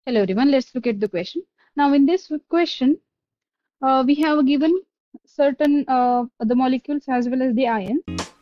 Hello everyone, let's look at the question. Now in this question, we have given certain the molecules as well as the ions.